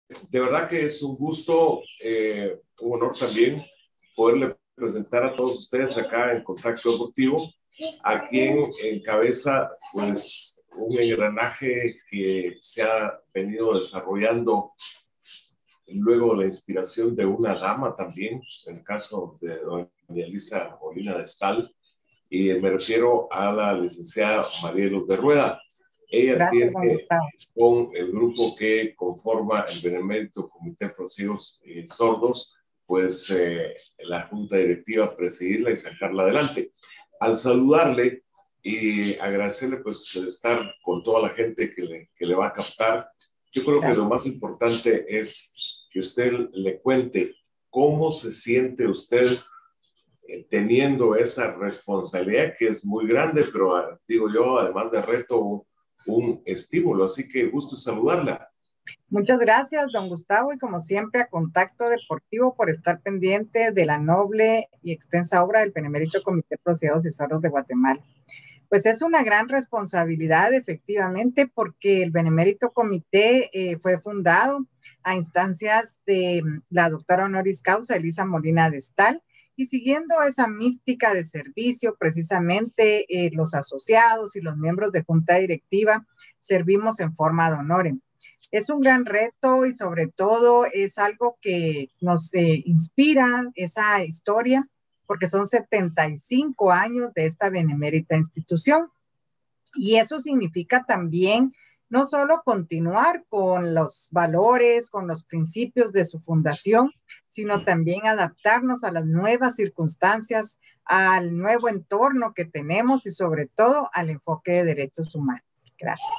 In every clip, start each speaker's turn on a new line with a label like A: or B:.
A: de verdad que es un gusto, un honor también poderle presentar a todos ustedes acá en Contacto Deportivo, a quien encabeza pues un engranaje que se ha venido desarrollando luego de la inspiración de una dama también, en el caso de doña Elisa Molina de Stal, y me refiero a la licenciada María Luz de Rueda. Ella
B: Gracias, don
A: tiene
B: Gustavo.
A: con el grupo que conforma el Benemérito Comité por Ciegos y Sordos, pues la junta directiva presidirla y sacarla adelante. Al saludarle y agradecerle pues estar con toda la gente que le va a captar, yo creo que lo más importante es que usted le cuente cómo se siente usted teniendo esa responsabilidad que es muy grande, pero digo yo, además de reto, un estímulo. Así que gusto saludarla.
B: Muchas gracias, don Gustavo, y como siempre a Contacto Deportivo por estar pendiente de la noble y extensa obra del Benemérito Comité Pro Ciegos y Sordos de Guatemala. Pues es una gran responsabilidad, efectivamente, porque el Benemérito Comité fue fundado a instancias de la doctora honoris causa Elisa Molina de Stal, y siguiendo esa mística de servicio, precisamente los asociados y los miembros de junta directiva servimos en forma de honorem. Es un gran reto y sobre todo es algo que nos inspira esa historia, porque son 75 años de esta benemérita institución. Y eso significa también no solo continuar con los valores, con los principios de su fundación, sino también adaptarnos a las nuevas circunstancias, al nuevo entorno que tenemos y sobre todo al enfoque de derechos humanos. Gracias.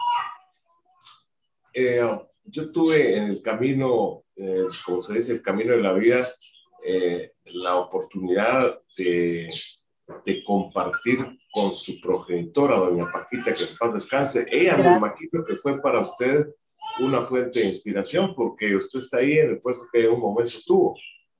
A: Yo tuve en el camino, como se dice, el camino de la vida, la oportunidad de compartir con su progenitora, doña Paquita, que en paz descanse. Ella me imagino que fue para usted una fuente de inspiración, porque usted está ahí en el puesto que en un momento tuvo.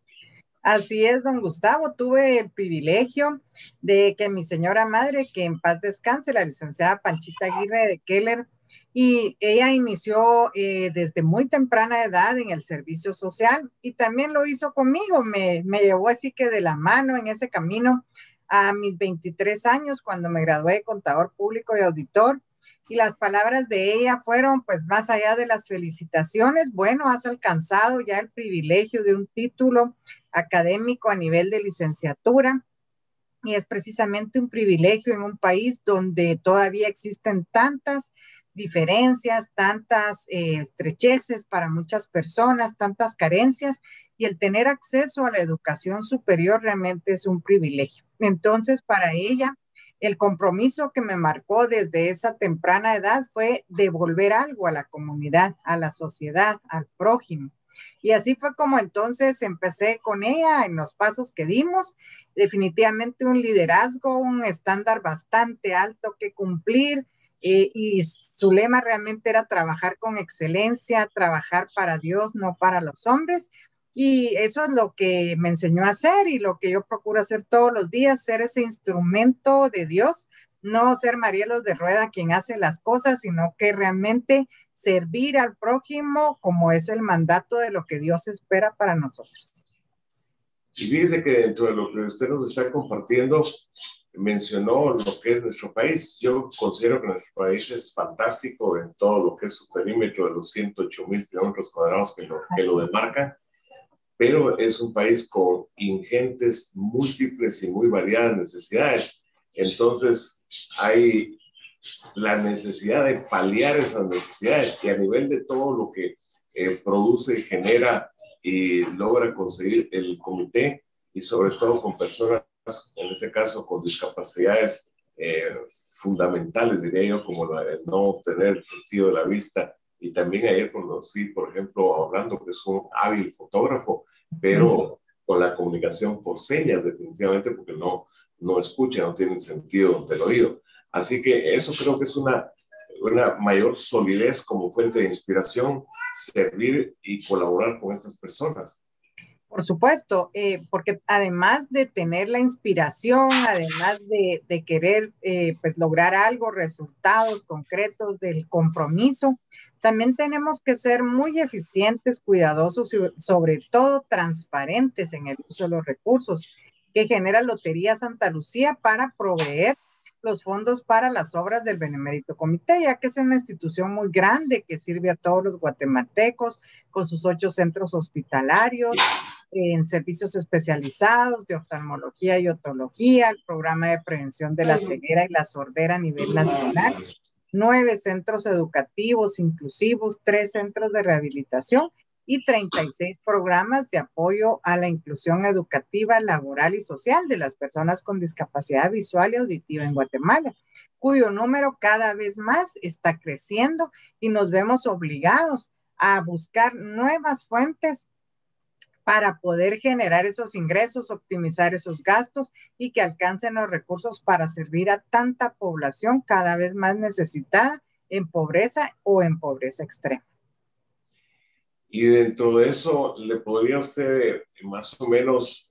B: Así es, don Gustavo. Tuve el privilegio de que mi señora madre, que en paz descanse, la licenciada Panchita Aguirre de Keller, y ella inició desde muy temprana edad en el servicio social y también lo hizo conmigo, me llevó así que de la mano en ese camino a mis 23 años cuando me gradué de contador público y auditor, y las palabras de ella fueron pues más allá de las felicitaciones, bueno, has alcanzado ya el privilegio de un título académico a nivel de licenciatura, y es precisamente un privilegio en un país donde todavía existen tantas diferencias, tantas estrecheces para muchas personas, tantas carencias, y el tener acceso a la educación superior realmente es un privilegio. Entonces, para ella, el compromiso que me marcó desde esa temprana edad fue devolver algo a la comunidad, a la sociedad, al prójimo. Y así fue como entonces empecé con ella en los pasos que dimos. Definitivamente un liderazgo, un estándar bastante alto que cumplir, y su lema realmente era trabajar con excelencia, trabajar para Dios, no para los hombres. Y eso es lo que me enseñó a hacer y lo que yo procuro hacer todos los días, ser ese instrumento de Dios, no ser María Luz de Rueda quien hace las cosas, sino que realmente servir al prójimo como es el mandato de lo que Dios espera para nosotros.
A: Y fíjese que dentro de lo que usted nos está compartiendo, mencionó lo que es nuestro país. Yo considero que nuestro país es fantástico en todo lo que es su perímetro de los 108,000 kilómetros cuadrados que lo demarcan, pero es un país con ingentes, múltiples y muy variadas necesidades. Entonces, hay la necesidad de paliar esas necesidades y a nivel de todo lo que produce, genera y logra conseguir el comité, y sobre todo con personas, en este caso con discapacidades fundamentales, diría yo, como el no tener el sentido de la vista. Y también ayer conocí, por ejemplo, a Orlando, que es un hábil fotógrafo, pero con la comunicación por señas, definitivamente, porque no escucha, no tiene sentido del oído. Así que eso creo que es una mayor solidez como fuente de inspiración, servir y colaborar con estas personas.
B: Por supuesto, porque además de tener la inspiración, además de querer pues lograr algo, resultados concretos del compromiso, también tenemos que ser muy eficientes, cuidadosos y sobre todo transparentes en el uso de los recursos que genera Lotería Santa Lucía para proveer los fondos para las obras del Benemérito Comité, ya que es una institución muy grande que sirve a todos los guatemaltecos con sus 8 centros hospitalarios, en servicios especializados de oftalmología y otología, el programa de prevención de la ceguera y la sordera a nivel nacional, 9 centros educativos inclusivos, 3 centros de rehabilitación y 36 programas de apoyo a la inclusión educativa, laboral y social de las personas con discapacidad visual y auditiva en Guatemala, cuyo número cada vez más está creciendo y nos vemos obligados a buscar nuevas fuentes para poder generar esos ingresos, optimizar esos gastos y que alcancen los recursos para servir a tanta población cada vez más necesitada en pobreza o en pobreza extrema.
A: Y dentro de eso, ¿le podría usted más o menos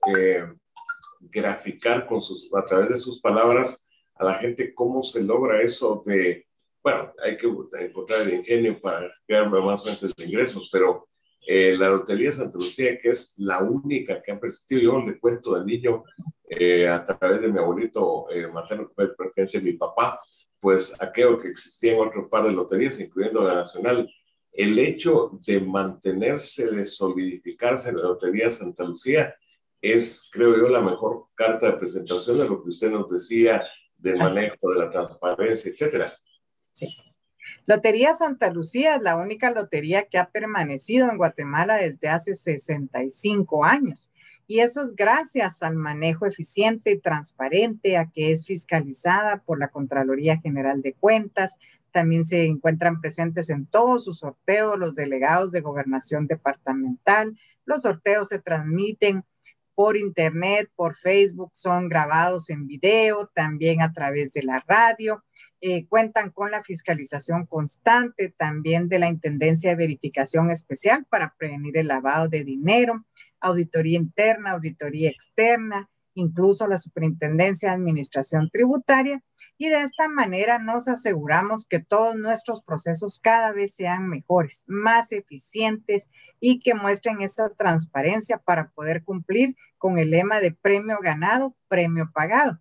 A: graficar a través de sus palabras a la gente cómo se logra eso de, bueno, hay que encontrar el ingenio para crear más fuentes de ingresos, pero la Lotería Santa Lucía, que es la única que ha persistido, yo le cuento del niño a través de mi abuelito materno, que pertenece a mi papá, pues aquello que existía en otro par de loterías, incluyendo la Nacional, el hecho de mantenerse, de solidificarse en la Lotería Santa Lucía es, creo yo, la mejor carta de presentación de lo que usted nos decía del manejo de la transparencia, etcétera.
B: Sí. Lotería Santa Lucía es la única lotería que ha permanecido en Guatemala desde hace 65 años. Y eso es gracias al manejo eficiente y transparente, a que es fiscalizada por la Contraloría General de Cuentas. También se encuentran presentes en todos sus sorteos los delegados de gobernación departamental. Los sorteos se transmiten por internet, por Facebook, son grabados en video, también a través de la radio. Cuentan con la fiscalización constante también de la Intendencia de Verificación Especial para prevenir el lavado de dinero, auditoría interna, auditoría externa, incluso la Superintendencia de Administración Tributaria, y de esta manera nos aseguramos que todos nuestros procesos cada vez sean mejores, más eficientes y que muestren esta transparencia para poder cumplir con el lema de premio ganado, premio pagado.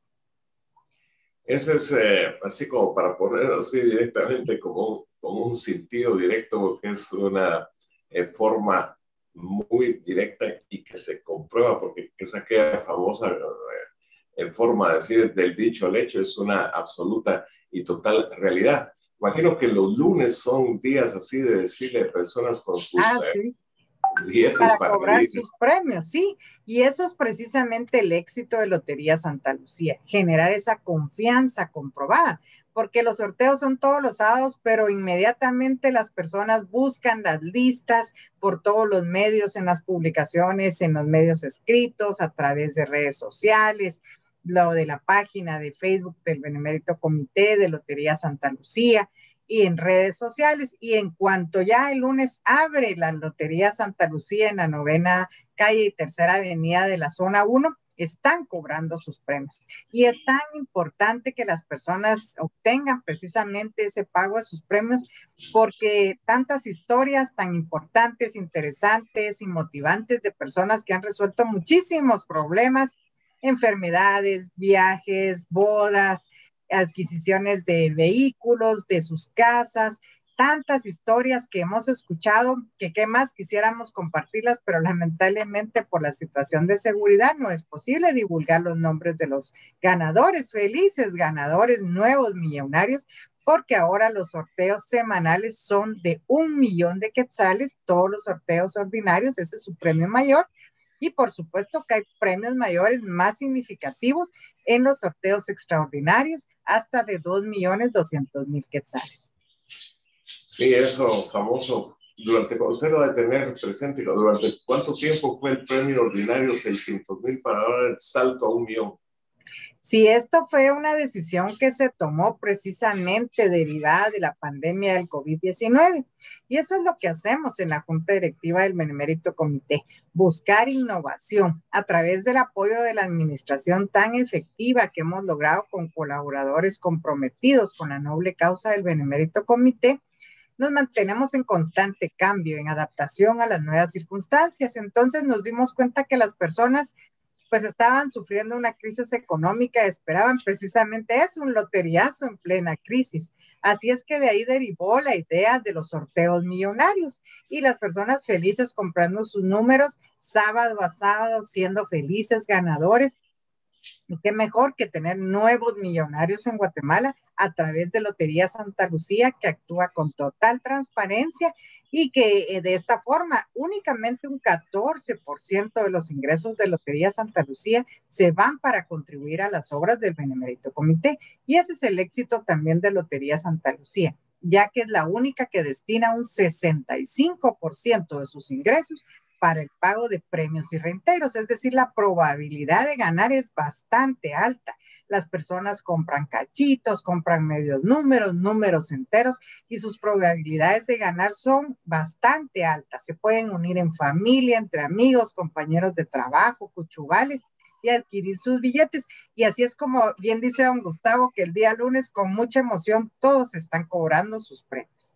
A: Eso es así como para ponerlo así directamente como un sentido directo, porque es una forma muy directa y que se comprueba, porque es aquella famosa forma de decir del dicho al hecho, es una absoluta y total realidad. Imagino que los lunes son días así de desfile de personas con sus
B: sí.
A: billetes
B: para cobrar sus premios, sí. Y eso es precisamente el éxito de Lotería Santa Lucía, generar esa confianza comprobada, porque los sorteos son todos los sábados, pero inmediatamente las personas buscan las listas por todos los medios, en las publicaciones, en los medios escritos, a través de redes sociales, lo de la página de Facebook del Benemérito Comité de Lotería Santa Lucía, y en redes sociales. Y en cuanto ya el lunes abre la Lotería Santa Lucía en la 9ª calle y 3ª avenida de la zona 1, están cobrando sus premios. Y es tan importante que las personas obtengan precisamente ese pago de sus premios, porque tantas historias tan importantes, interesantes y motivantes de personas que han resuelto muchísimos problemas, enfermedades, viajes, bodas, adquisiciones de vehículos, de sus casas, tantas historias que hemos escuchado, que qué más quisiéramos compartirlas, pero lamentablemente por la situación de seguridad no es posible divulgar los nombres de los ganadores, felices ganadores, nuevos millonarios, porque ahora los sorteos semanales son de 1,000,000 de quetzales, todos los sorteos ordinarios, ese es su premio mayor. Y por supuesto que hay premios mayores más significativos en los sorteos extraordinarios, hasta de 2,200,000 quetzales.
A: Sí, eso famoso. Usted lo debe tener presente, ¿durante cuánto tiempo fue el premio ordinario 600,000 para dar el salto a 1,000,000?
B: Si esto fue una decisión que se tomó precisamente derivada de la pandemia del COVID-19, y eso es lo que hacemos en la Junta Directiva del Benemérito Comité, buscar innovación a través del apoyo de la administración tan efectiva que hemos logrado con colaboradores comprometidos con la noble causa del Benemérito Comité. Nos mantenemos en constante cambio, en adaptación a las nuevas circunstancias. Entonces nos dimos cuenta que las personas pues estaban sufriendo una crisis económica, esperaban precisamente eso, un loteriazo en plena crisis. Así es que de ahí derivó la idea de los sorteos millonarios y las personas felices comprando sus números sábado a sábado, siendo felices ganadores. Y qué mejor que tener nuevos millonarios en Guatemala a través de Lotería Santa Lucía, que actúa con total transparencia y que de esta forma únicamente un 14% de los ingresos de Lotería Santa Lucía se van para contribuir a las obras del Benemérito Comité. Y ese es el éxito también de Lotería Santa Lucía, ya que es la única que destina un 65% de sus ingresos para el pago de premios y reintegros, es decir, la probabilidad de ganar es bastante alta. Las personas compran cachitos, compran medios números, números enteros y sus probabilidades de ganar son bastante altas. Se pueden unir en familia, entre amigos, compañeros de trabajo, cuchugales y adquirir sus billetes. Y así es como bien dice don Gustavo, que el día lunes con mucha emoción todos están cobrando sus premios.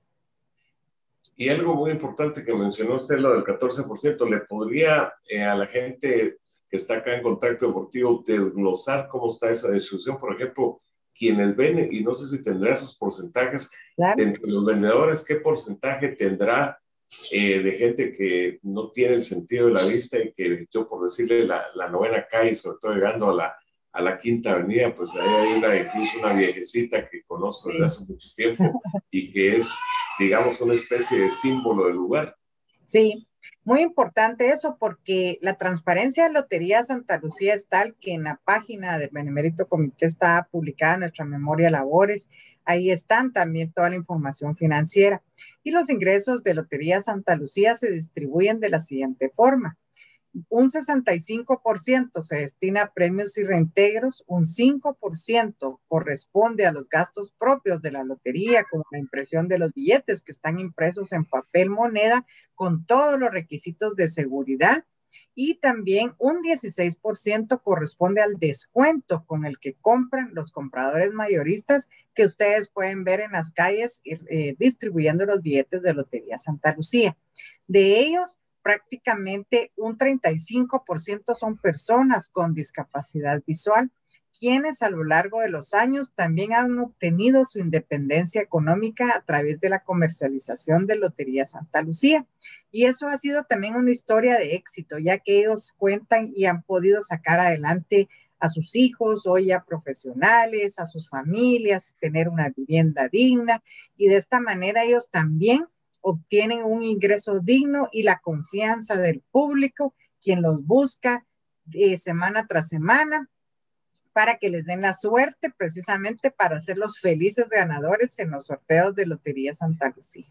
A: Y algo muy importante que mencionó usted, lo del 14%, ¿le podría a la gente que está acá en Contacto Deportivo desglosar cómo está esa distribución? Por ejemplo, quienes ven, y no sé si tendrá esos porcentajes,
B: claro,
A: de los vendedores, ¿qué porcentaje tendrá de gente que no tiene el sentido de la vista y que yo, por decirle, la novena calle, sobre todo llegando a la Quinta Avenida, pues ahí hay incluso una viejecita que conozco desde
B: sí.
A: hace mucho tiempo y que es, digamos, una especie de símbolo del lugar?
B: Sí, muy importante eso porque la transparencia de Lotería Santa Lucía es tal que en la página del Benemérito Comité está publicada nuestra memoria de labores. Ahí están también toda la información financiera. Y los ingresos de Lotería Santa Lucía se distribuyen de la siguiente forma: un 65% se destina a premios y reintegros, un 5% corresponde a los gastos propios de la lotería, como la impresión de los billetes que están impresos en papel moneda con todos los requisitos de seguridad, y también un 16% corresponde al descuento con el que compran los compradores mayoristas que ustedes pueden ver en las calles distribuyendo los billetes de Lotería Santa Lucía. De ellos, prácticamente un 35% son personas con discapacidad visual, quienes a lo largo de los años también han obtenido su independencia económica a través de la comercialización de Lotería Santa Lucía. Y eso ha sido también una historia de éxito, ya que ellos cuentan y han podido sacar adelante a sus hijos, hoy ya profesionales, a sus familias, tener una vivienda digna, y de esta manera ellos también obtienen un ingreso digno y la confianza del público, quien los busca semana tras semana para que les den la suerte precisamente para ser los felices ganadores en los sorteos de Lotería Santa Lucía.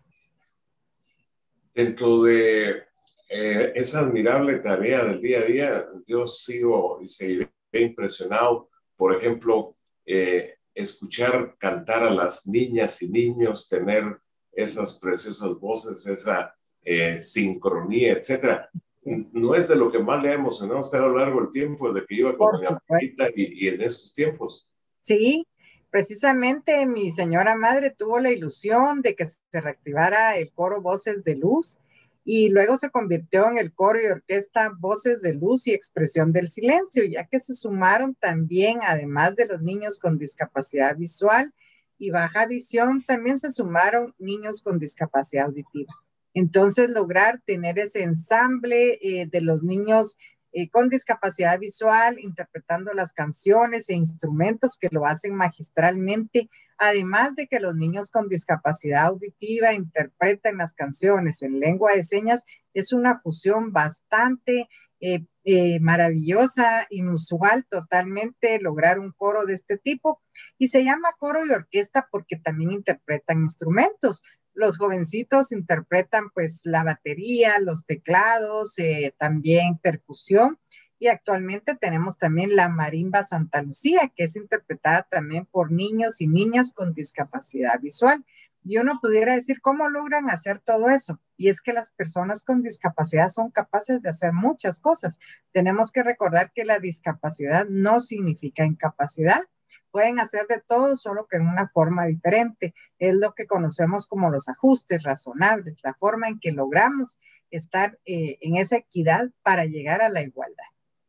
A: Dentro de esa admirable tarea del día a día, yo sigo y seguiré impresionado, por ejemplo, escuchar cantar a las niñas y niños, tener esas preciosas voces, esa sincronía, etcétera. No es de lo que más le ha emocionado a usted a lo largo del tiempo, desde que iba con doña Paquita y en esos tiempos.
B: Sí, precisamente mi señora madre tuvo la ilusión de que se reactivara el coro Voces de Luz y luego se convirtió en el coro y orquesta Voces de Luz y Expresión del Silencio, ya que se sumaron también, además de los niños con discapacidad visual y baja visión, también se sumaron niños con discapacidad auditiva. Entonces, lograr tener ese ensamble de los niños con discapacidad visual, interpretando las canciones e instrumentos que lo hacen magistralmente, además de que los niños con discapacidad auditiva interpretan las canciones en lengua de señas, es una fusión bastante maravillosa, inusual totalmente lograr un coro de este tipo, y se llama coro y orquesta porque también interpretan instrumentos. Los jovencitos interpretan pues la batería, los teclados, también percusión, Y actualmente tenemos también la Marimba Santa Lucía, que es interpretada también por niños y niñas con discapacidad visual. Y uno pudiera decir, ¿cómo logran hacer todo eso? Y es que las personas con discapacidad son capaces de hacer muchas cosas. Tenemos que recordar que la discapacidad no significa incapacidad. Pueden hacer de todo, solo que en una forma diferente. Es lo que conocemos como los ajustes razonables, la forma en que logramos estar en esa equidad para llegar a la igualdad.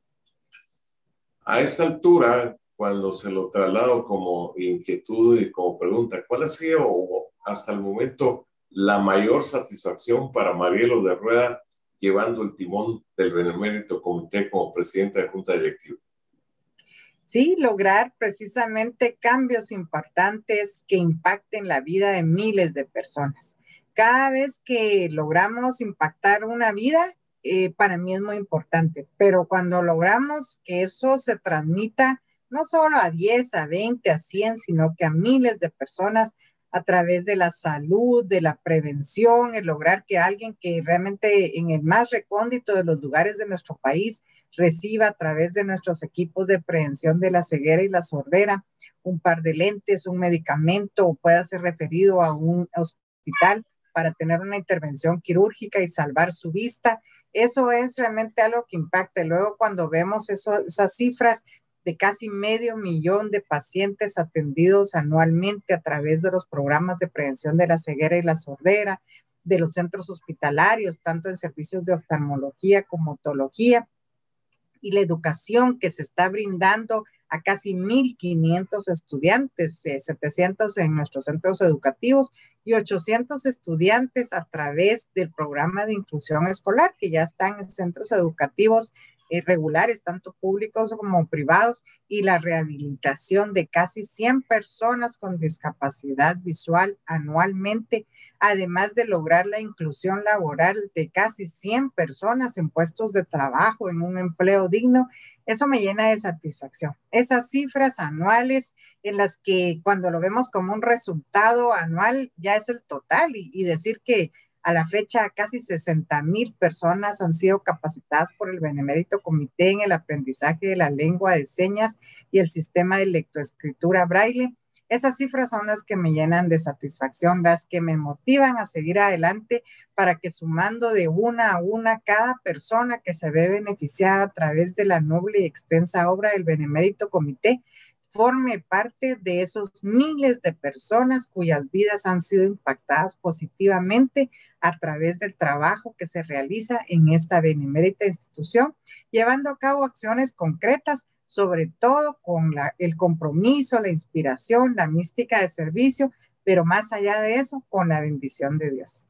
A: A esta altura, cuando se lo traslado como inquietud y como pregunta, ¿cuál ha sido hasta el momento la mayor satisfacción para Marielo de Rueda llevando el timón del Benemérito Comité como presidenta de Junta Directiva?
B: Sí, lograr precisamente cambios importantes que impacten la vida de miles de personas. Cada vez que logramos impactar una vida, para mí es muy importante, pero cuando logramos que eso se transmita no solo a 10, a 20, a 100, sino que a miles de personas a través de la salud, de la prevención, el lograr que alguien que realmente en el más recóndito de los lugares de nuestro país reciba a través de nuestros equipos de prevención de la ceguera y la sordera un par de lentes, un medicamento o pueda ser referido a un hospital para tener una intervención quirúrgica y salvar su vista. Eso es realmente algo que impacta. Luego cuando vemos esas cifras de casi 500,000 de pacientes atendidos anualmente a través de los programas de prevención de la ceguera y la sordera, de los centros hospitalarios, tanto en servicios de oftalmología como otología, y la educación que se está brindando a casi 1,500 estudiantes, 700 en nuestros centros educativos y 800 estudiantes a través del programa de inclusión escolar que ya están en centros educativos regulares, tanto públicos como privados, y la rehabilitación de casi 100 personas con discapacidad visual anualmente, además de lograr la inclusión laboral de casi 100 personas en puestos de trabajo, en un empleo digno. Eso me llena de satisfacción. Esas cifras anuales en las que cuando lo vemos como un resultado anual ya es el total y decir que a la fecha casi 60,000 personas han sido capacitadas por el Benemérito Comité en el aprendizaje de la lengua de señas y el sistema de lectoescritura braille. Esas cifras son las que me llenan de satisfacción, las que me motivan a seguir adelante para que sumando de una a una cada persona que se ve beneficiada a través de la noble y extensa obra del Benemérito Comité forme parte de esos miles de personas cuyas vidas han sido impactadas positivamente a través del trabajo que se realiza en esta benemérita institución, llevando a cabo acciones concretas, sobre todo con el compromiso, la inspiración, la mística de servicio, pero más allá de eso, con la bendición de Dios.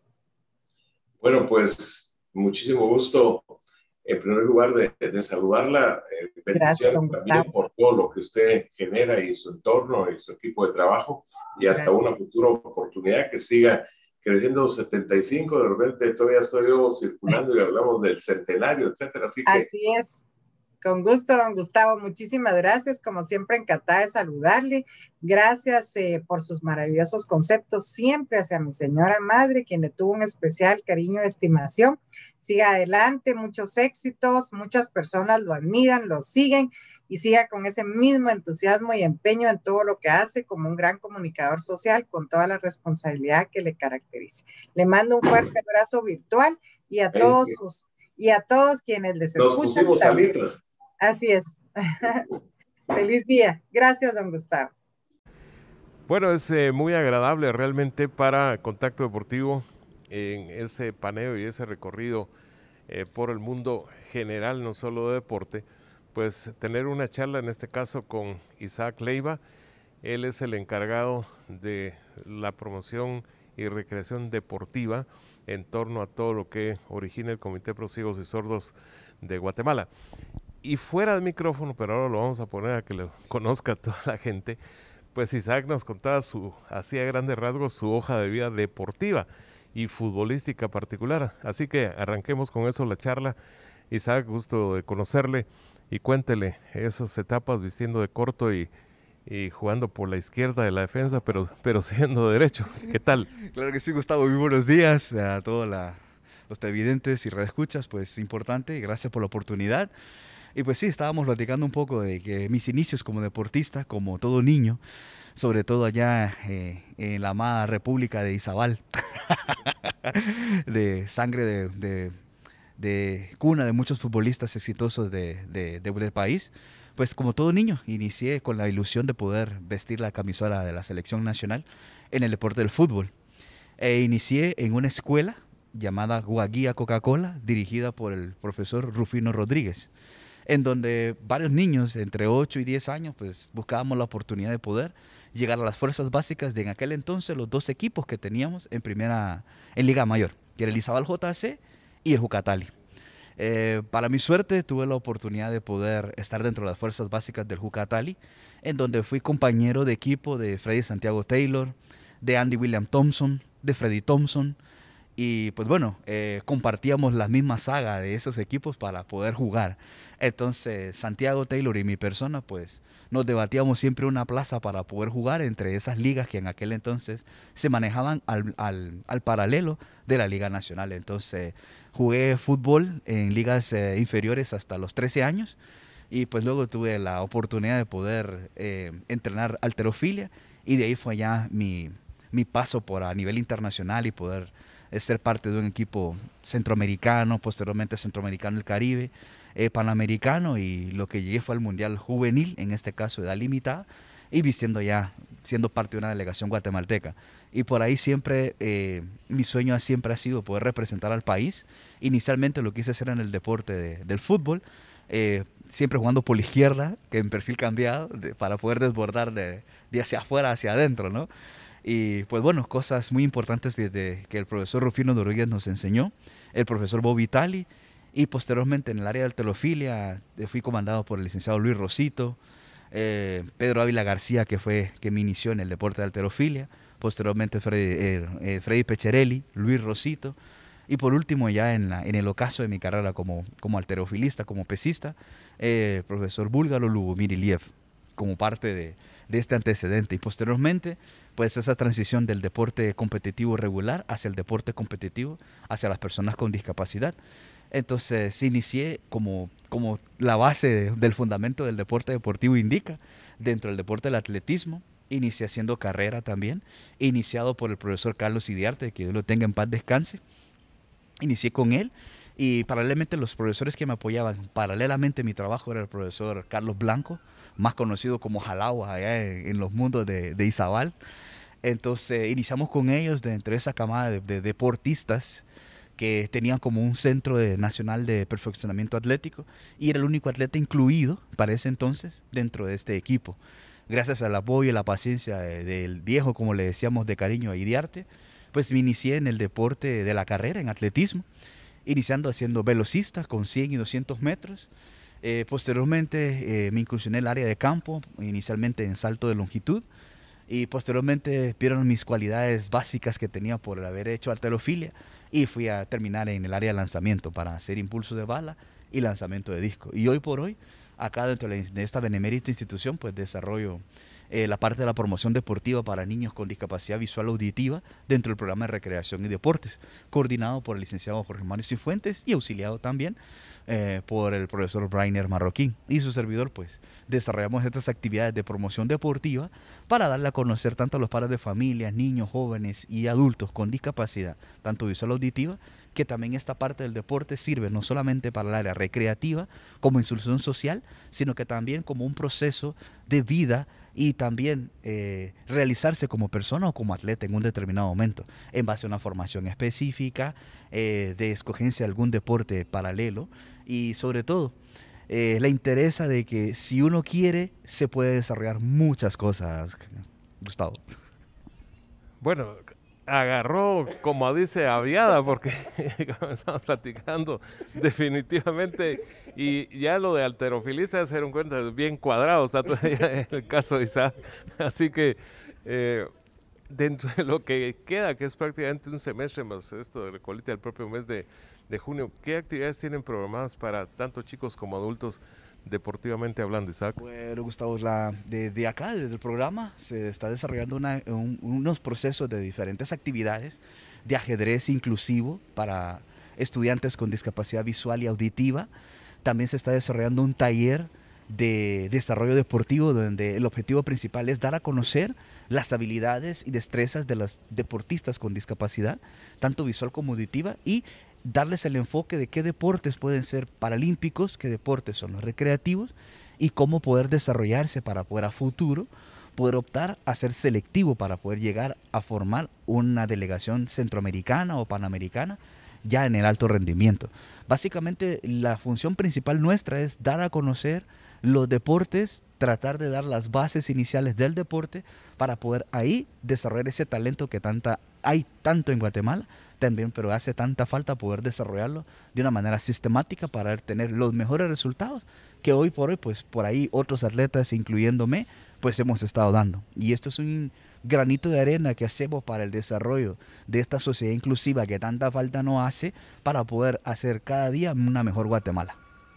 A: Bueno, pues muchísimo gusto. En primer lugar, de saludarla, bendiciones también por todo lo que usted genera y su entorno y su equipo de trabajo, y hasta una futura oportunidad que siga creciendo. 75, de repente todavía estoy yo circulando y hablamos del centenario, etcétera. Así
B: es. Con gusto, don Gustavo. Muchísimas gracias. Como siempre, encantada de saludarle. Gracias por sus maravillosos conceptos siempre hacia mi señora madre, quien le tuvo un especial cariño y estimación. Siga adelante, muchos éxitos, muchas personas lo admiran, lo siguen y siga con ese mismo entusiasmo y empeño en todo lo que hace como un gran comunicador social con toda la responsabilidad que le caracteriza. Le mando un fuerte abrazo virtual y a todos quienes les escuchan.
A: Nos pusimos salitas.
B: Así es. Feliz día. Gracias, don Gustavo.
C: Bueno, es muy agradable realmente para Contacto Deportivo en ese paneo y ese recorrido por el mundo general, no solo de deporte, pues tener una charla en este caso con Isaac Leiva. Él es el encargado de la promoción y recreación deportiva en torno a todo lo que origina el Comité Pro Ciegos y Sordos de Guatemala. Y fuera del micrófono, pero ahora lo vamos a poner a que lo conozca toda la gente, pues Isaac nos contaba así a grandes rasgos su hoja de vida deportiva y futbolística particular. Así que arranquemos con eso la charla. Isaac, gusto de conocerle y cuéntele esas etapas vistiendo de corto y jugando por la izquierda de la defensa, pero siendo derecho. ¿Qué tal?
D: Claro que sí, Gustavo. Muy buenos días a todos los televidentes y radioescuchas. Pues importante, gracias por la oportunidad. Y pues sí, estábamos platicando un poco de que mis inicios como deportista, como todo niño, sobre todo allá en la amada República de Izabal, de sangre de cuna de muchos futbolistas exitosos del país, pues como todo niño, inicié con la ilusión de poder vestir la camisola de la selección nacional en el deporte del fútbol. Inicié en una escuela llamada Guaguía Coca-Cola, dirigida por el profesor Rufino Rodríguez, en donde varios niños entre 8 y 10 años pues buscábamos la oportunidad de poder llegar a las fuerzas básicas de en aquel entonces los dos equipos que teníamos en Liga Mayor, que era el Izabal JC y el Jucatali. Para mi suerte tuve la oportunidad de poder estar dentro de las fuerzas básicas del Jucatali, en donde fui compañero de equipo de Freddy Santiago Taylor, de Andy William Thompson, de Freddy Thompson, y pues bueno, compartíamos la misma saga de esos equipos para poder jugar. Entonces Santiago Taylor y mi persona pues nos debatíamos siempre una plaza para poder jugar entre esas ligas que en aquel entonces se manejaban al paralelo de la Liga Nacional. Entonces jugué fútbol en ligas inferiores hasta los 13 años y pues luego tuve la oportunidad de poder entrenar halterofilia y de ahí fue ya mi paso por a nivel internacional y poder ser parte de un equipo centroamericano, posteriormente centroamericano del Caribe, panamericano, y lo que llegué fue al Mundial Juvenil, en este caso de edad limitada, y siendo parte de una delegación guatemalteca. Y por ahí siempre, mi sueño siempre ha sido poder representar al país. Inicialmente lo quise hacer en el deporte del fútbol, siempre jugando por la izquierda, que en perfil cambiado, para poder desbordar de hacia afuera hacia adentro, ¿no? Y pues bueno, cosas muy importantes desde que el profesor Rufino Rodríguez nos enseñó, el profesor Bob Vitali, y posteriormente en el área de halterofilia fui comandado por el licenciado Luis Rosito, Pedro Ávila García, que me inició en el deporte de halterofilia, posteriormente Freddy Pecherelli, Luis Rosito, y por último ya en el ocaso de mi carrera como halterofilista, como pesista, el profesor Búlgaro Lubomir Iliev, como parte de este antecedente. Y posteriormente pues esa transición del deporte competitivo regular hacia el deporte competitivo, hacia las personas con discapacidad. Entonces inicié como la base del fundamento del deporte deportivo indica, dentro del deporte del atletismo. Inicié haciendo carrera también, iniciado por el profesor Carlos Idiarte, que Dios lo tenga en paz, descanse. Inicié con él y paralelamente los profesores que me apoyaban, paralelamente mi trabajo era el profesor Carlos Blanco, más conocido como Jalagua allá en los mundos de Izabal. Entonces iniciamos con ellos entre esa camada de deportistas que tenían como un centro nacional de perfeccionamiento atlético y era el único atleta incluido para ese entonces dentro de este equipo. Gracias al apoyo y la paciencia del viejo, como le decíamos de cariño, a Idiarte, pues me inicié en el deporte de la carrera, en atletismo, iniciando haciendo velocista con 100 y 200 metros. Posteriormente me incursioné en el área de campo, inicialmente en salto de longitud, y posteriormente vieron mis cualidades básicas que tenía por haber hecho halterofilia y fui a terminar en el área de lanzamiento para hacer impulso de bala y lanzamiento de disco. Y hoy por hoy, acá dentro de esta benemérita institución, pues desarrollo la parte de la promoción deportiva para niños con discapacidad visual auditiva dentro del programa de recreación y deportes, coordinado por el licenciado Jorge Mario Cifuentes y auxiliado también por el profesor Brainer Marroquín y su servidor. Pues desarrollamos estas actividades de promoción deportiva para darle a conocer tanto a los padres de familia, niños, jóvenes y adultos con discapacidad, tanto visual auditiva, que también esta parte del deporte sirve no solamente para el área recreativa como instrucción social, sino que también como un proceso de vida y también realizarse como persona o como atleta en un determinado momento, en base a una formación específica, de escogencia de algún deporte paralelo y sobre todo la interesa de que si uno quiere se puede desarrollar muchas cosas, Gustavo.
C: Bueno, agarró, como dice, aviada, porque comenzamos platicando definitivamente, y ya lo de halterofilista se dieron cuenta, bien cuadrado está todavía el caso de Isaac, así que dentro de lo que queda, que es prácticamente un semestre más esto de la colita del propio mes de junio, ¿qué actividades tienen programadas para tanto chicos como adultos deportivamente hablando, Isaac?
D: Bueno, Gustavo, desde acá, desde el programa, se está desarrollando unos procesos de diferentes actividades de ajedrez inclusivo para estudiantes con discapacidad visual y auditiva. También se está desarrollando un taller de desarrollo deportivo donde el objetivo principal es dar a conocer las habilidades y destrezas de los deportistas con discapacidad, tanto visual como auditiva, y darles el enfoque de qué deportes pueden ser paralímpicos, qué deportes son los recreativos y cómo poder desarrollarse para poder a futuro poder optar a ser selectivo para poder llegar a formar una delegación centroamericana o panamericana ya en el alto rendimiento. Básicamente la función principal nuestra es dar a conocer los deportes, tratar de dar las bases iniciales del deporte para poder ahí desarrollar ese talento que hay tanto en Guatemala también, pero hace tanta falta poder desarrollarlo de una manera sistemática para tener los mejores resultados que hoy por hoy, pues por ahí otros atletas, incluyéndome, pues hemos estado dando. Y esto es un granito de arena que hacemos para el desarrollo de esta sociedad inclusiva que tanta falta nos hace para poder hacer cada día una mejor Guatemala.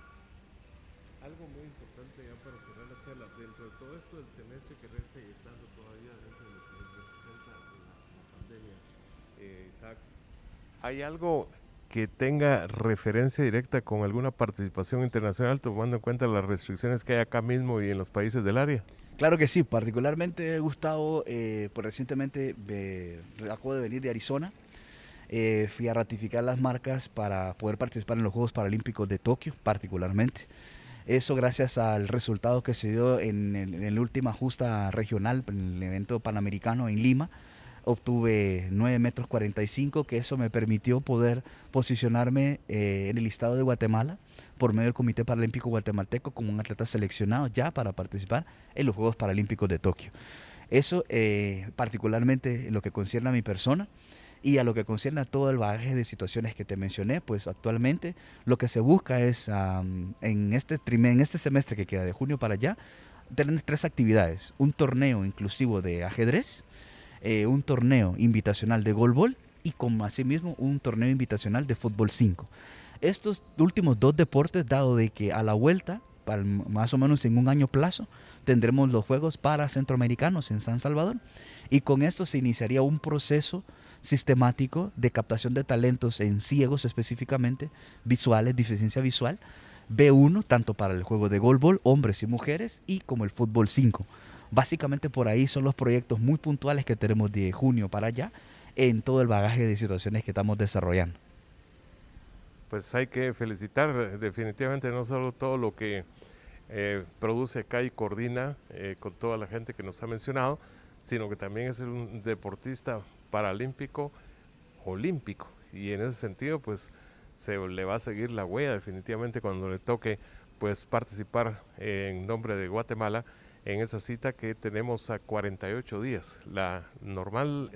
C: Algo muy importante ya para cerrar la charla, dentro de todo esto del semestre que resta y estando todavía dentro de lo que representa la pandemia, Isaac, ¿hay algo que tenga referencia directa con alguna participación internacional, tomando en cuenta las restricciones que hay acá mismo y en los países del área?
D: Claro que sí, particularmente Gustavo, pues recientemente acabo de venir de Arizona, fui a ratificar las marcas para poder participar en los Juegos Paralímpicos de Tokio, particularmente. Eso gracias al resultado que se dio en la última justa regional, en el evento panamericano en Lima. Obtuve 9,45 metros, que eso me permitió poder posicionarme en el listado de Guatemala por medio del Comité Paralímpico Guatemalteco como un atleta seleccionado ya para participar en los Juegos Paralímpicos de Tokio. Eso particularmente en lo que concierne a mi persona y a lo que concierne a todo el bagaje de situaciones que te mencioné, pues actualmente lo que se busca es en este semestre que queda de junio para allá, tener 3 actividades: un torneo inclusivo de ajedrez, un torneo invitacional de golbol y como asimismo un torneo invitacional de fútbol 5. Estos últimos 2 deportes, dado de que a la vuelta, más o menos en un año plazo, tendremos los Juegos para Centroamericanos en San Salvador, y con esto se iniciaría un proceso sistemático de captación de talentos en ciegos específicamente, visuales, deficiencia visual, B1, tanto para el juego de golbol, hombres y mujeres, y como el fútbol 5. Básicamente por ahí son los proyectos muy puntuales que tenemos de junio para allá en todo el bagaje de situaciones que estamos desarrollando.
C: Pues hay que felicitar definitivamente no solo todo lo que produce acá y coordina con toda la gente que nos ha mencionado, sino que también es un deportista paralímpico olímpico, y en ese sentido pues se le va a seguir la huella definitivamente cuando le toque pues participar en nombre de Guatemala en esa cita que tenemos a 48 días, la normal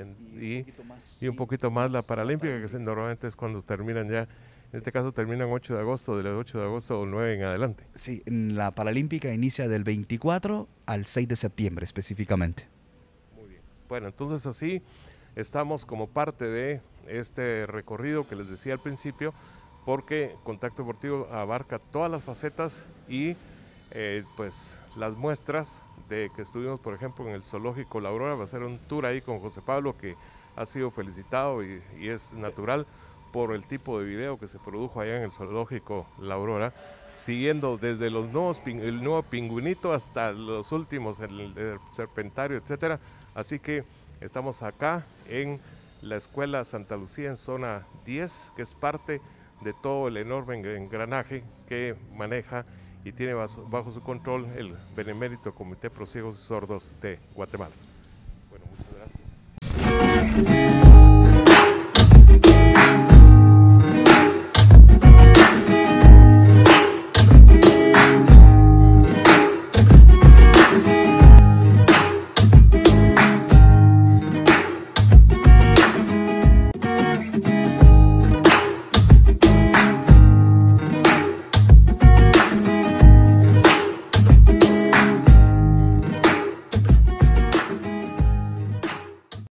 C: y un poquito más la paralímpica, que normalmente es cuando terminan ya, en este caso terminan 8 de agosto, del 8 de agosto o 9 en adelante.
D: Sí, la paralímpica inicia del 24 al 6 de septiembre específicamente.
C: Muy bien, bueno, entonces así estamos como parte de este recorrido que les decía al principio, porque Contacto Deportivo abarca todas las facetas y pues las muestras de que estuvimos, por ejemplo, en el Zoológico La Aurora. Va a ser un tour ahí con José Pablo, que ha sido felicitado y es natural por el tipo de video que se produjo allá en el Zoológico La Aurora, siguiendo desde el nuevo pingüinito hasta los últimos, el serpentario, etcétera. Así que estamos acá en la Escuela Santa Lucía en zona 10, que es parte de todo el enorme engranaje que maneja y tiene bajo su control el Benemérito Comité Pro Ciegos y Sordos de Guatemala. Bueno, muchas gracias.